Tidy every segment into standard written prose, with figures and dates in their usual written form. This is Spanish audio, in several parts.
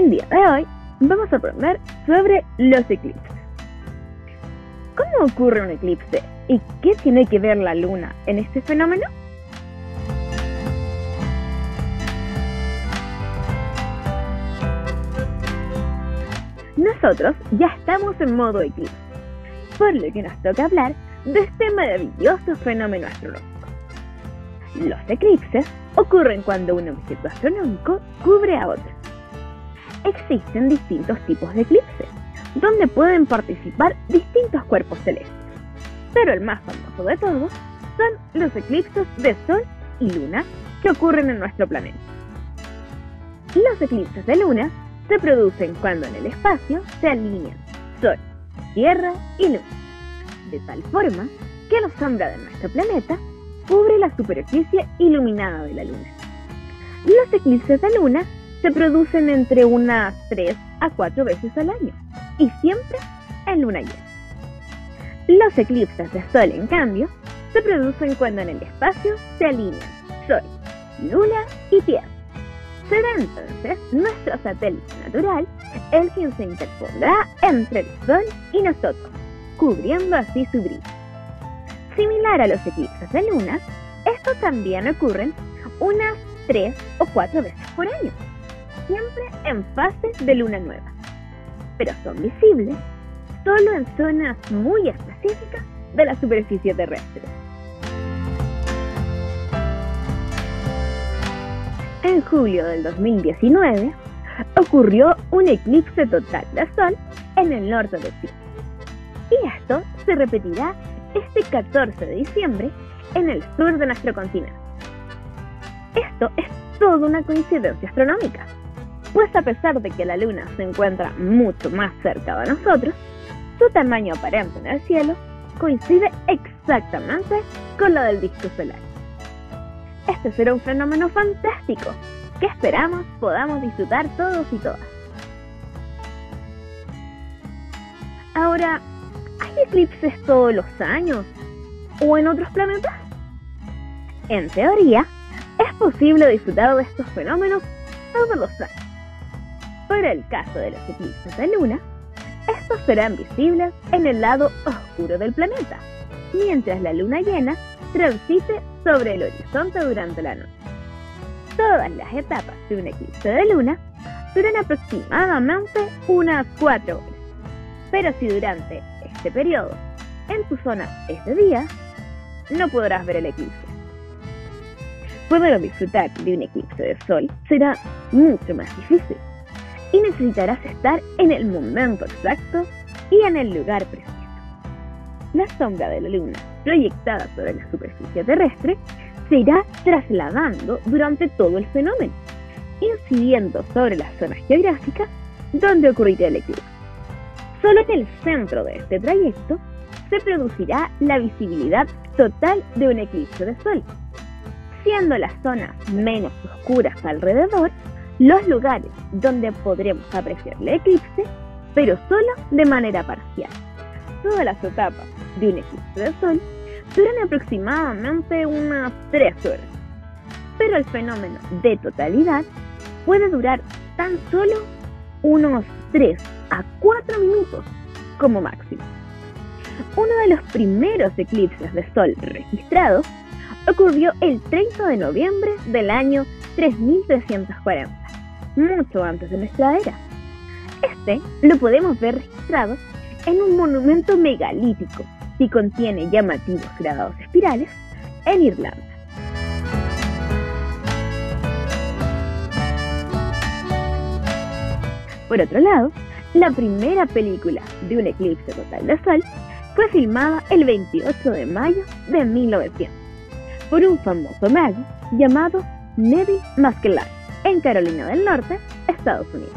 El día de hoy vamos a aprender sobre los eclipses. ¿Cómo ocurre un eclipse y qué tiene que ver la luna en este fenómeno? Nosotros ya estamos en modo eclipse, por lo que nos toca hablar de este maravilloso fenómeno astronómico. Los eclipses ocurren cuando un objeto astronómico cubre a otro. Existen distintos tipos de eclipses, donde pueden participar distintos cuerpos celestes, pero el más famoso de todos son los eclipses de Sol y Luna que ocurren en nuestro planeta. Los eclipses de Luna se producen cuando en el espacio se alinean Sol, Tierra y Luna, de tal forma que la sombra de nuestro planeta cubre la superficie iluminada de la Luna. Los eclipses de Luna se producen entre unas 3 a 4 veces al año y siempre en luna llena. Los eclipses de Sol, en cambio, se producen cuando en el espacio se alinean Sol, Luna y Tierra. Será entonces nuestro satélite natural el quien se interpondrá entre el Sol y nosotros, cubriendo así su brillo. Similar a los eclipses de Luna, estos también ocurren unas 3 o 4 veces por año, siempre en fases de luna nueva, pero son visibles solo en zonas muy específicas de la superficie terrestre. En julio del 2019 ocurrió un eclipse total de Sol en el norte de Chile, y esto se repetirá este 14 de diciembre en el sur de nuestro continente. Esto es toda una coincidencia astronómica, pues a pesar de que la Luna se encuentra mucho más cerca de nosotros, su tamaño aparente en el cielo coincide exactamente con la del disco solar. Este será un fenómeno fantástico que esperamos podamos disfrutar todos y todas. Ahora, ¿hay eclipses todos los años o en otros planetas? En teoría, es posible disfrutar de estos fenómenos todos los años. Para el caso de los eclipses de luna, estos serán visibles en el lado oscuro del planeta, mientras la luna llena transite sobre el horizonte durante la noche. Todas las etapas de un eclipse de luna duran aproximadamente unas 4 horas, pero si durante este periodo en tu zona es de día, no podrás ver el eclipse. Poder disfrutar de un eclipse de sol será mucho más difícil y necesitarás estar en el momento exacto y en el lugar preciso. La sombra de la luna proyectada sobre la superficie terrestre se irá trasladando durante todo el fenómeno, incidiendo sobre las zonas geográficas donde ocurrirá el eclipse. Solo en el centro de este trayecto se producirá la visibilidad total de un eclipse de sol, siendo las zonas menos oscuras alrededor los lugares donde podremos apreciar el eclipse, pero solo de manera parcial. Todas las etapas de un eclipse de sol duran aproximadamente unas 3 horas, pero el fenómeno de totalidad puede durar tan solo unos 3 a 4 minutos como máximo. Uno de los primeros eclipses de sol registrados ocurrió el 30 de noviembre del año 3340, mucho antes de nuestra era. Este lo podemos ver registrado en un monumento megalítico que contiene llamativos grabados espirales en Irlanda. Por otro lado, la primera película de un eclipse total de sol fue filmada el 28 de mayo de 1900 por un famoso mago llamado Neville Maskelyne en Carolina del Norte, Estados Unidos.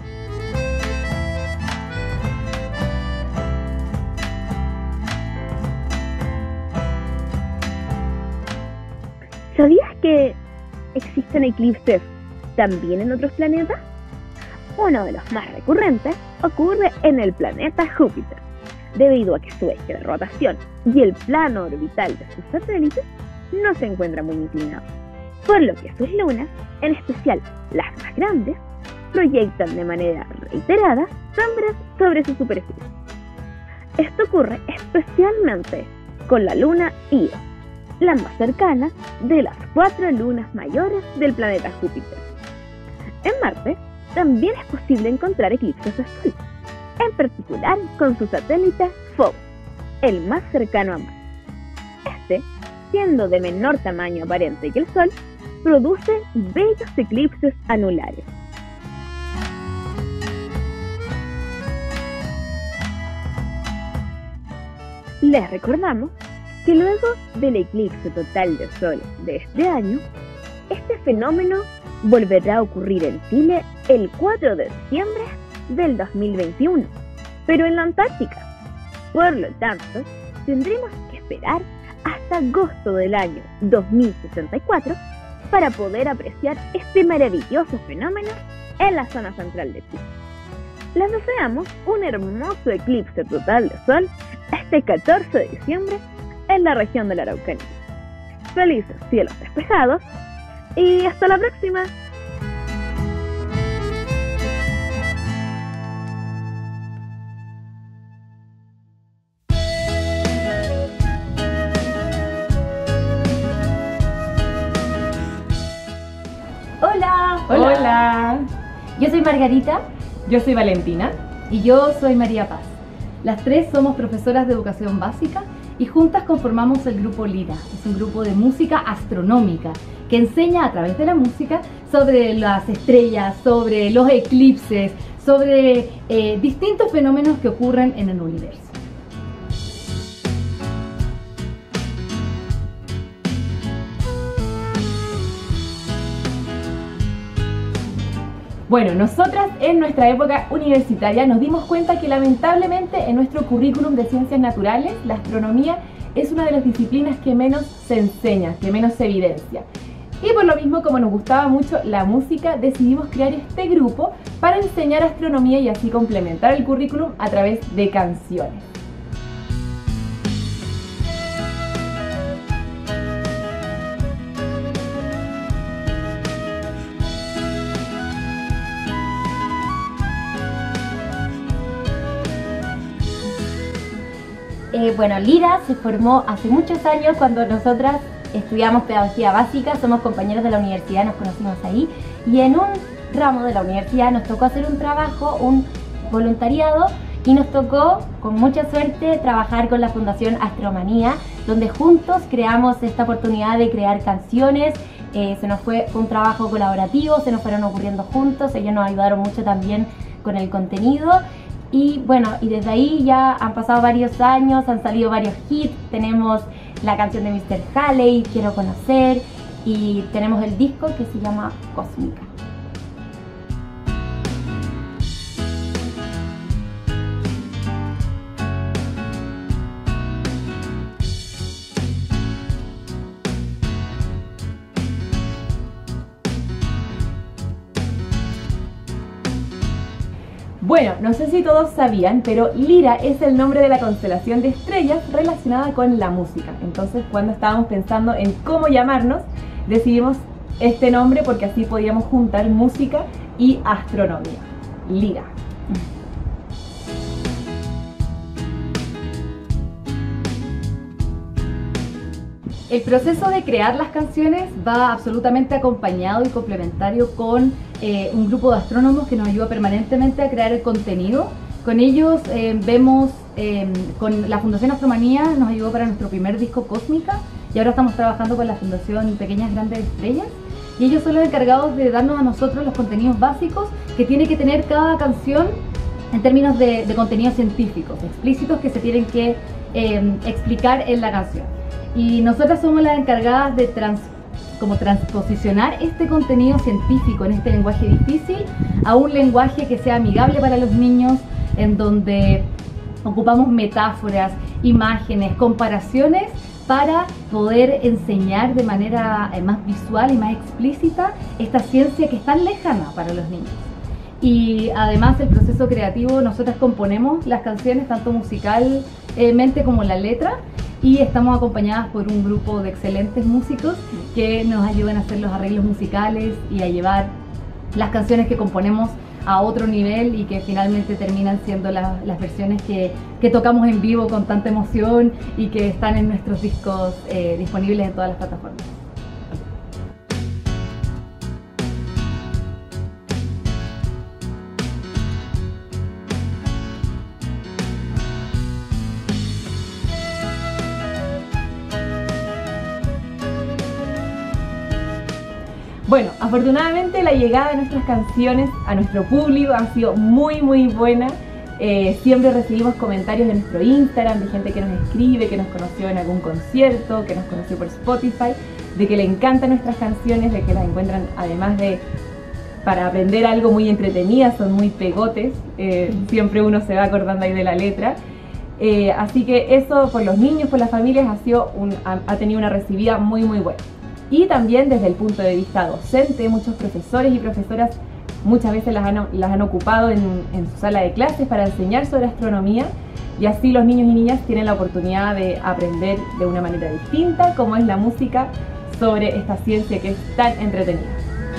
¿Sabías que existen eclipses también en otros planetas? Uno de los más recurrentes ocurre en el planeta Júpiter, debido a que su eje de rotación y el plano orbital de sus satélites no se encuentran muy inclinados, por lo que sus lunas, en especial las más grandes, proyectan de manera reiterada sombras sobre su superficie. Esto ocurre especialmente con la luna Io, la más cercana de las 4 lunas mayores del planeta Júpiter. En Marte también es posible encontrar eclipses de sol, en particular con su satélite Phobos, el más cercano a Marte. Este, siendo de menor tamaño aparente que el Sol, produce bellos eclipses anulares. Les recordamos que luego del eclipse total de Sol de este año, este fenómeno volverá a ocurrir en Chile el 4 de diciembre del 2021, pero en la Antártica. Por lo tanto, tendremos que esperar hasta agosto del año 2064 para poder apreciar este maravilloso fenómeno en la zona central de Chile. Les deseamos un hermoso eclipse total de Sol este 14 de diciembre en la región de la Araucanía. Felices cielos despejados y hasta la próxima. Hola. Hola. Yo soy Margarita. Yo soy Valentina. Y yo soy María Paz. Las tres somos profesoras de educación básica y juntas conformamos el grupo Lira. Es un grupo de música astronómica que enseña a través de la música sobre las estrellas, sobre los eclipses, sobre distintos fenómenos que ocurren en el universo. Bueno, nosotras en nuestra época universitaria nos dimos cuenta que lamentablemente en nuestro currículum de ciencias naturales la astronomía es una de las disciplinas que menos se enseña, que menos se evidencia. Y por lo mismo, como nos gustaba mucho la música, decidimos crear este grupo para enseñar astronomía y así complementar el currículum a través de canciones. Bueno, Lira se formó hace muchos años cuando nosotras estudiamos pedagogía básica, somos compañeros de la universidad, nos conocimos ahí y en un ramo de la universidad nos tocó hacer un trabajo, un voluntariado y nos tocó con mucha suerte trabajar con la Fundación Astromanía, donde juntos creamos esta oportunidad de crear canciones. Fue un trabajo colaborativo, se nos fueron ocurriendo juntos, ellos nos ayudaron mucho también con el contenido. Y bueno, y desde ahí ya han pasado varios años, han salido varios hits, tenemos la canción de Mr. Halley, Quiero Conocer, y tenemos el disco que se llama Cósmica. Bueno, no sé si todos sabían, pero Lira es el nombre de la constelación de estrellas relacionada con la música. Entonces, cuando estábamos pensando en cómo llamarnos, decidimos este nombre porque así podíamos juntar música y astronomía. Lira. El proceso de crear las canciones va absolutamente acompañado y complementario con un grupo de astrónomos que nos ayuda permanentemente a crear el contenido. Con ellos con la Fundación Astromanía nos ayudó para nuestro primer disco Cósmica y ahora estamos trabajando con la Fundación Pequeñas Grandes Estrellas y ellos son los encargados de darnos a nosotros los contenidos básicos que tiene que tener cada canción en términos de contenidos científicos, explícitos que se tienen que explicar en la canción. Y nosotras somos las encargadas de transposicionar este contenido científico en este lenguaje difícil a un lenguaje que sea amigable para los niños, en donde ocupamos metáforas, imágenes, comparaciones para poder enseñar de manera más visual y más explícita esta ciencia que es tan lejana para los niños. Y además el proceso creativo, nosotras componemos las canciones tanto musicalmente como la letra, y estamos acompañadas por un grupo de excelentes músicos que nos ayudan a hacer los arreglos musicales y a llevar las canciones que componemos a otro nivel y que finalmente terminan siendo las versiones que tocamos en vivo con tanta emoción y que están en nuestros discos disponibles en todas las plataformas. Bueno, afortunadamente la llegada de nuestras canciones a nuestro público ha sido muy buena. Siempre recibimos comentarios en nuestro Instagram de gente que nos escribe, que nos conoció en algún concierto, que nos conoció por Spotify, de que le encantan nuestras canciones, de que las encuentran, además de para aprender algo, muy entretenidas, son muy pegotes, siempre uno se va acordando ahí de la letra. Así que eso por los niños, por las familias ha tenido una recibida muy buena. Y también desde el punto de vista docente, muchos profesores y profesoras muchas veces las han ocupado en su sala de clases para enseñar sobre astronomía, y así los niños y niñas tienen la oportunidad de aprender de una manera distinta, como es la música, sobre esta ciencia que es tan entretenida.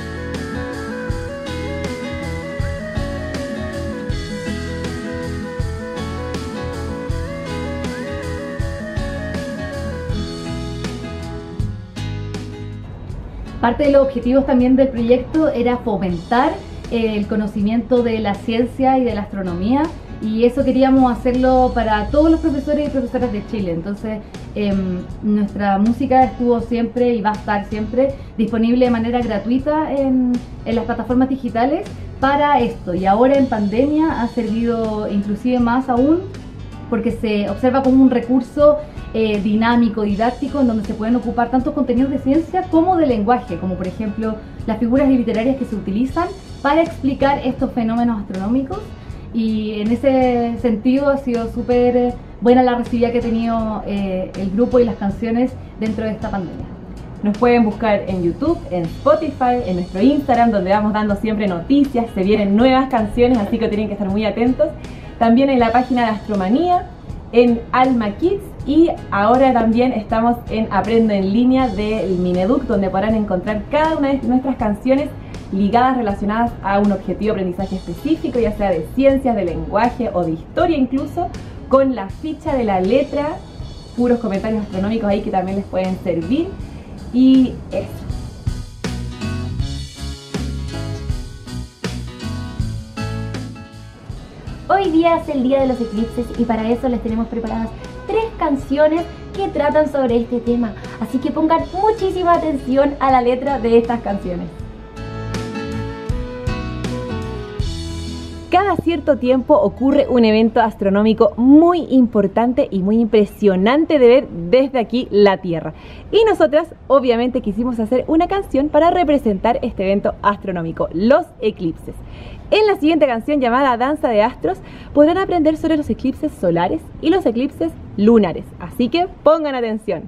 Parte de los objetivos también del proyecto era fomentar el conocimiento de la ciencia y de la astronomía, y eso queríamos hacerlo para todos los profesores y profesoras de Chile. Entonces nuestra música estuvo siempre y va a estar siempre disponible de manera gratuita en las plataformas digitales para esto, y ahora en pandemia ha servido inclusive más aún porque se observa como un recurso dinámico, didáctico, en donde se pueden ocupar tantos contenidos de ciencia como de lenguaje, como por ejemplo las figuras literarias que se utilizan para explicar estos fenómenos astronómicos, y en ese sentido ha sido súper buena la recibida que ha tenido el grupo y las canciones dentro de esta pandemia. Nos pueden buscar en YouTube, en Spotify, en nuestro Instagram, donde vamos dando siempre noticias, se vienen nuevas canciones, así que tienen que estar muy atentos. También en la página de Astromanía, en Alma Kids, y ahora también estamos en Aprendo en Línea del Mineduc, donde podrán encontrar cada una de nuestras canciones ligadas, relacionadas a un objetivo de aprendizaje específico, ya sea de ciencias, de lenguaje o de historia incluso, con la ficha de la letra, puros comentarios astronómicos ahí que también les pueden servir. Y eso. Hoy día es el día de los eclipses y para eso les tenemos preparadas 3 canciones que tratan sobre este tema, así que pongan muchísima atención a la letra de estas canciones. Cada cierto tiempo ocurre un evento astronómico muy importante y muy impresionante de ver desde aquí la Tierra. Y nosotras obviamente quisimos hacer una canción para representar este evento astronómico, los eclipses. En la siguiente canción, llamada Danza de Astros, podrán aprender sobre los eclipses solares y los eclipses lunares. Así que pongan atención.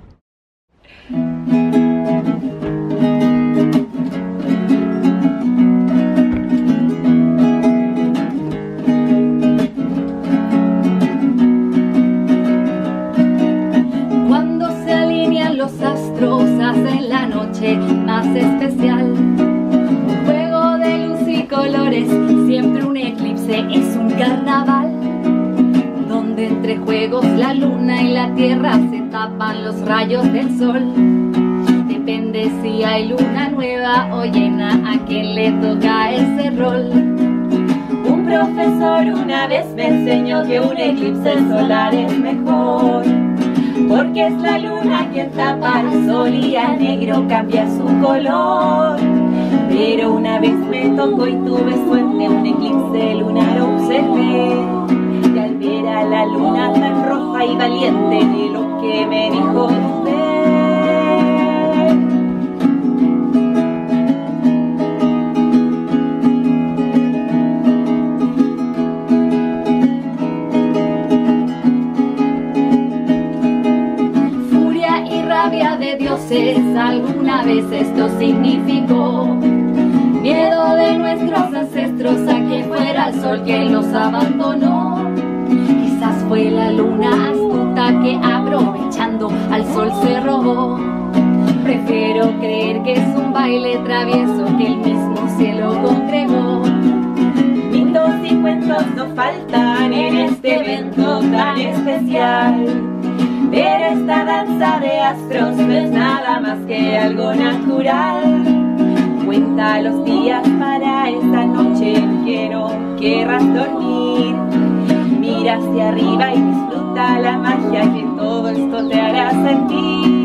Cuando se alinean los astros, hacen la noche más especial. Un juego de luz y colores, siempre un eclipse es un carnaval, donde entre juegos la luna y la tierra se tapan los rayos del sol. Depende si hay luna nueva o llena, a quien le toca ese rol. Un profesor una vez me enseñó que un eclipse solar es mejor, porque es la luna quien tapa al sol y al negro cambia su color. Pero una vez me tocó y tuve suerte, un eclipse lunar observé, y al ver a la luna tan roja y valiente, de lo que me dijo usted. Furia y rabia de dioses, alguna vez esto significó miedo de nuestros ancestros a que fuera el sol que los abandonó. Quizás fue la luna astuta que aprovechando al sol se robó. Prefiero creer que es un baile travieso que el mismo cielo congregó. cuentos no faltan en este evento tan especial. Ver esta danza de astros no es nada más que algo natural. Cuenta los días para esta noche en que no querrás dormir. Mira hacia arriba y disfruta la magia que todo esto te hará sentir.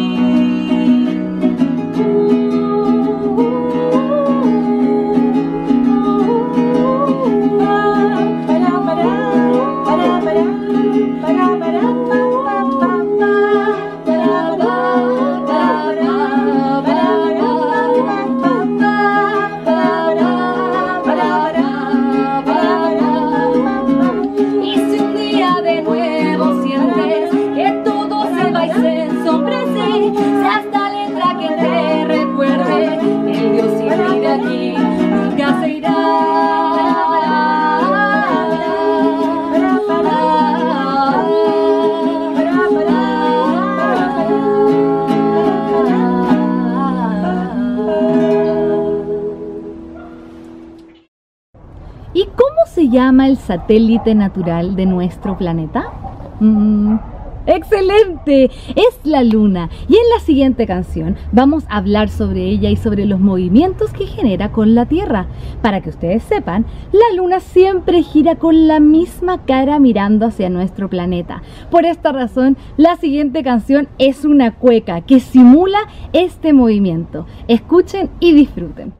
¿Y cómo se llama el satélite natural de nuestro planeta? ¡Excelente! Es la Luna. Y en la siguiente canción vamos a hablar sobre ella y sobre los movimientos que genera con la Tierra. Para que ustedes sepan, la Luna siempre gira con la misma cara mirando hacia nuestro planeta. Por esta razón, la siguiente canción es una cueca que simula este movimiento. Escuchen y disfruten.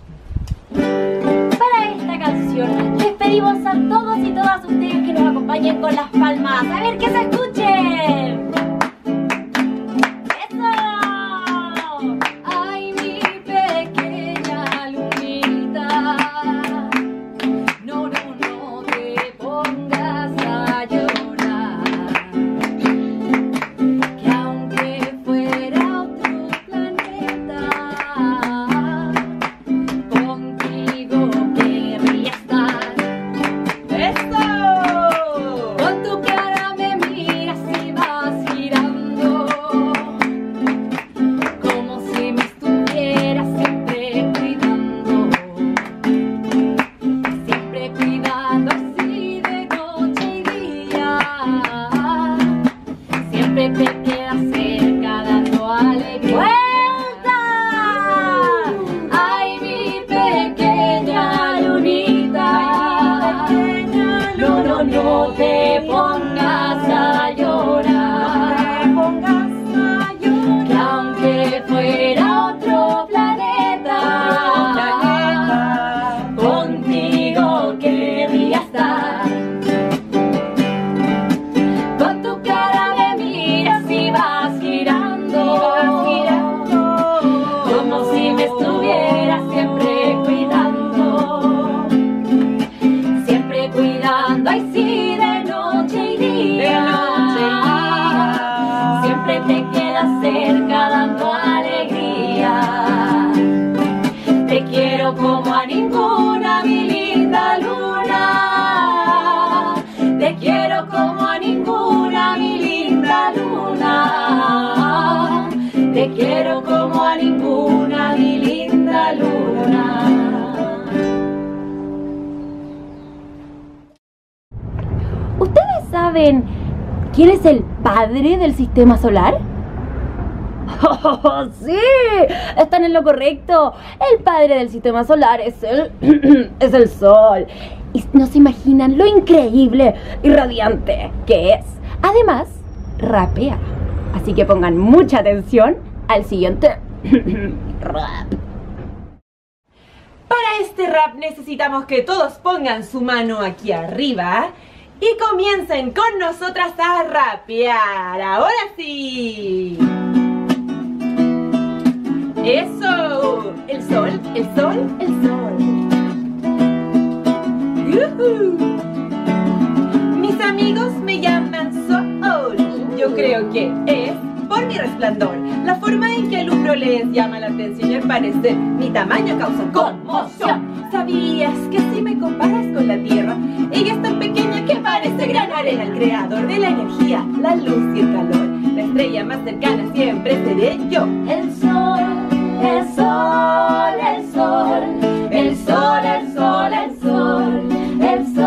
Para esta canción les pedimos a todos y todas ustedes que nos acompañen con las palmas. A ver, que se escuchen. ¡Eso! Ay, mi pequeña lunita, no te pongas a llorar, que aunque fuera otro planeta, contigo querría estar. ¡Eso! Con tu cara me miras y vas girando, como si me estuvieras siempre cuidando así de noche y día. Siempre te quedas cerca dando alegría. ¡Vuelta! Ay, mi pequeña lunita, no te pongas a llorar, que aunque fuera otro planeta, contigo querría estar. Con tu cara me miras y vas girando, como si me estuvieras siempre cuidando, ay sí, de noche y día, siempre te quedas cerca dando alegría. Te quiero como a ninguna, mi linda luna, te quiero como a ninguna, mi linda luna, te quiero como a ninguna, mi linda luna. ¿Ustedes saben quién es el padre del sistema solar? ¡Oh, sí! Están en lo correcto. El padre del sistema solar es es el Sol. Y no se imaginan lo increíble y radiante que es. Además, rapea. Así que pongan mucha atención al siguiente rap. Para este rap necesitamos que todos pongan su mano aquí arriba y comiencen con nosotras a rapear. ¡Ahora sí! ¡Eso! El sol, el sol, el sol. ¡Yuhu! Mis amigos me llaman Sol. Yo creo que es por mi resplandor. La forma en que alumbro les llama la atención y al parecer mi tamaño causa conmoción. ¿Sabías que si me comparas con la Tierra, ella es tan pequeña que parece gran arena? El creador de la energía, la luz y el calor, la estrella más cercana siempre seré yo. El sol, el sol, el sol, el sol, el sol, el sol, el sol.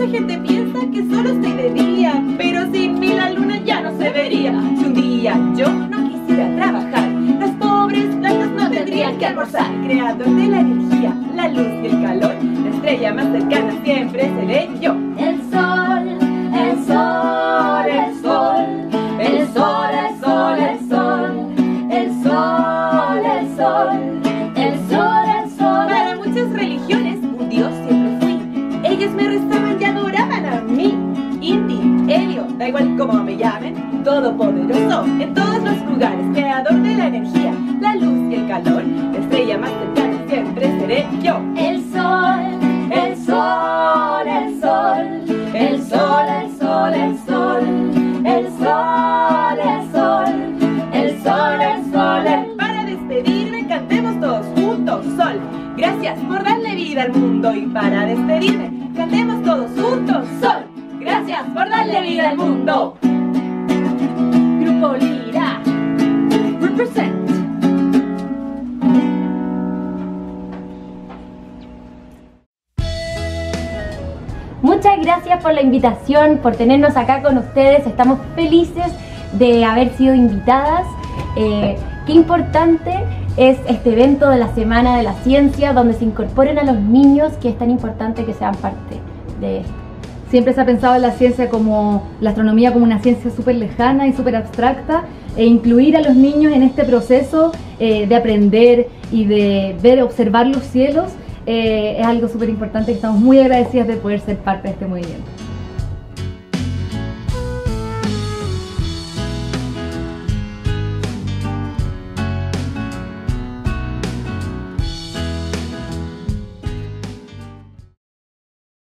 Mucha gente piensa que solo estoy de día, pero sin mí la luna ya no se vería. Si un día yo no quisiera trabajar, las pobres plantas no tendrían que almorzar. Creador de la energía, la luz y el calor, la estrella más cercana siempre seré yo. El sol, el sol, el sol, el sol, el sol, el sol, el sol, el sol, el sol, el sol. Para muchas religiones, un dios siempre fui. Ellos me rezaban y adoraban a mí. Inti, Helio, da igual cómo me llamen, todopoderoso en todos los lugares, creador de la energía, la luz y el calor, la estrella más cercana siempre seré yo. El sol, el sol, el sol, el sol, el sol, el sol, el sol, el sol, el sol, el sol, el... Para despedirme cantemos todos juntos, sol. Gracias por darle vida al mundo. Y para despedirme cantemos todos juntos, sol. Gracias por darle vida al mundo. Grupo Lira, represent. Muchas gracias por la invitación, por tenernos acá con ustedes. Estamos felices de haber sido invitadas. Qué importante es este evento de la Semana de la Ciencia, donde se incorporen a los niños, que es tan importante que sean parte de esto. Siempre se ha pensado en la ciencia como, la astronomía como una ciencia súper lejana y súper abstracta, e incluir a los niños en este proceso de aprender y de ver, observar los cielos, es algo súper importante, y estamos muy agradecidas de poder ser parte de este movimiento.